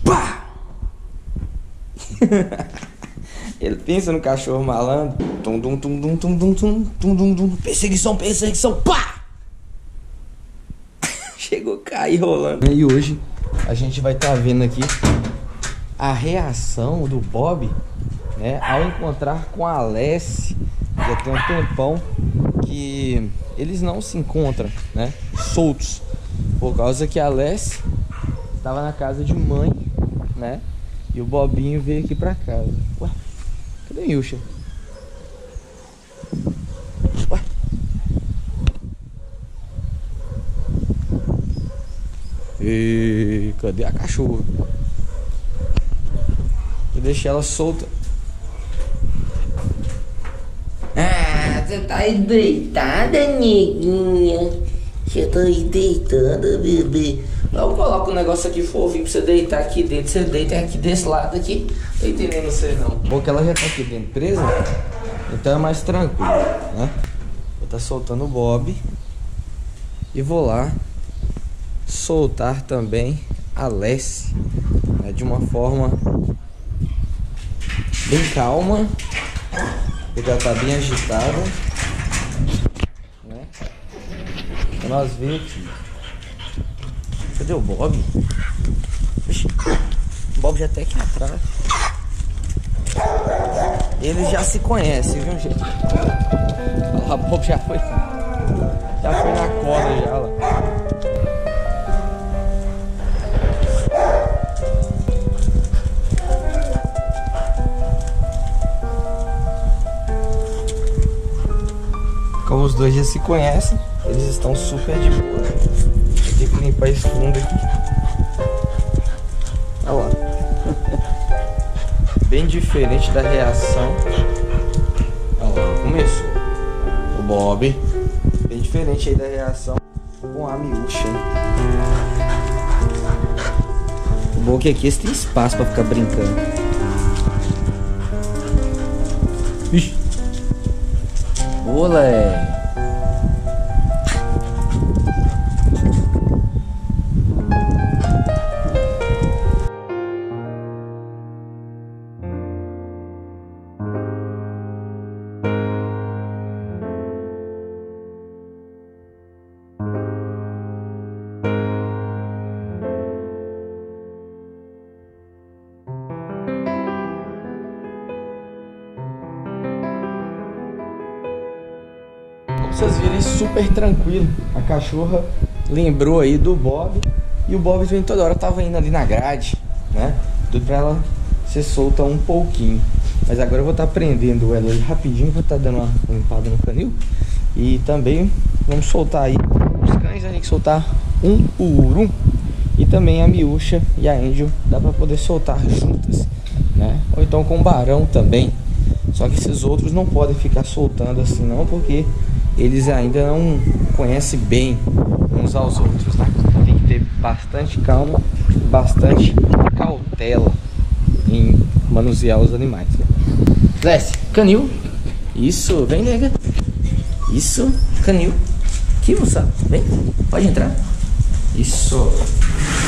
Pá! Ele pensa no cachorro malandro. Tum, dum, tum, dum, tum, dum, tum, tum, dum, dum. Perseguição, perseguição. Pá! Chegou a cair rolando. E hoje a gente vai estar vendo aqui a reação do Bob, né, ao encontrar com a Alessi. Já tem um tempão que eles não se encontram, né, soltos, por causa que a Alessi estava na casa de mãe, né, e o Bobinho veio aqui pra casa. Ué, cadê o Yusha? Ué. E cadê a cachorra? Eu deixei ela solta. Ah, você tá aí deitada, neguinha? Você tá aí deitada, bebê? Eu coloco um negócio aqui fofinho pra você deitar aqui dentro. Você deita aqui desse lado aqui. Tô entendendo você não. Porque ela já tá aqui dentro presa, então é mais tranquilo, né? Vou tá soltando o Bob. E vou lá soltar também a Alessi, né, de uma forma bem calma, porque ela tá bem agitada, né? Então nós vimos aqui. Cadê o Bob? Vixe, o Bob já tá aqui atrás. Eles já se conhecem, viu, gente? Olha lá, o Bob já foi na corda já, lá. Como os dois já se conhecem, eles estão super de boa. Eu tenho que limpar esse fundo aqui. Olha lá. Bem diferente da reação. Olha lá, começou. O Bob. Bem diferente aí da reação com a Miúcha. O bom é que aqui eles têm espaço pra ficar brincando. Ixi. Olé. Vocês viram isso super tranquilo. A cachorra lembrou aí do Bob. E o Bob toda hora tava indo ali na grade, né? Tudo pra ela ser solta um pouquinho. Mas agora eu vou estar prendendo ela ali rapidinho. Vou estar dando uma limpada no canil. E também vamos soltar aí os cães. A gente soltar um por um. E também a Miúcha e a Angel dá pra poder soltar juntas, né? Ou então com o Barão também. Só que esses outros não podem ficar soltando assim não, porque eles ainda não conhecem bem uns aos outros, tá? Tem que ter bastante calma, bastante cautela em manusear os animais. Alessi, canil. Isso, vem, nega. Isso, canil. Aqui, moçada, vem, pode entrar. Isso.